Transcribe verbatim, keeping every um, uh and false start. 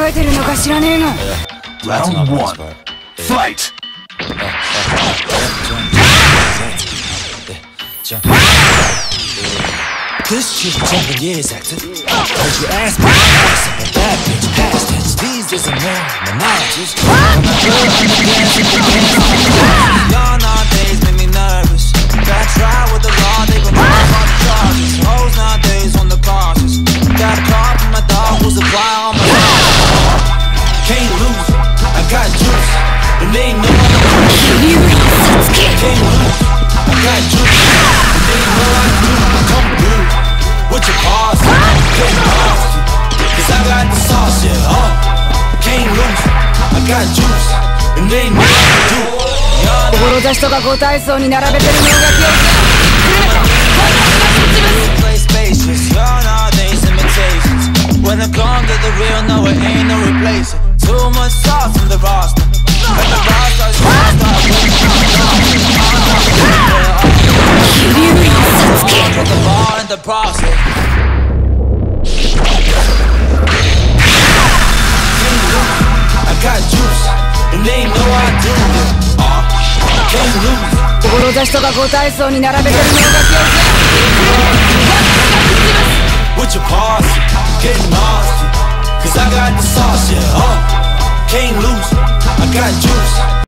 えてるのか知らねえの。 Round one. Fight! This shit jumping years actor. Heard you ask me, a bad bitch, past tense. These days are more menages. I'm a girl on the dance in the dance. Y'all nowadays make me nervous. Gotta try with the law, they gon' know about the charges. Hoes nowadays on the cautious. Got a car from my dog who's a fly on my head. Can't lose, I got juice. And they know I'm a can't lose, I got juice. And they know I do. Come through with your paws, can't lost you. Cause I got the sauce, yeah, huh? Can't lose, I got juice. And they know I do. 志とか五体操に並べてるのが気をつけ Play spacious, y'all nowadays imitations. When it comes to the real, no, it ain't no replacing. Too much sauce in the roster. When the roster starts, start with the ball in the process. I got juice, and they know I do it. Uh, can't lose. 志とか五体操に並べてるのが気をつけ With your paws, getting nasty. Cause I got the sauce, yeah, huh? Can't lose, I got juice.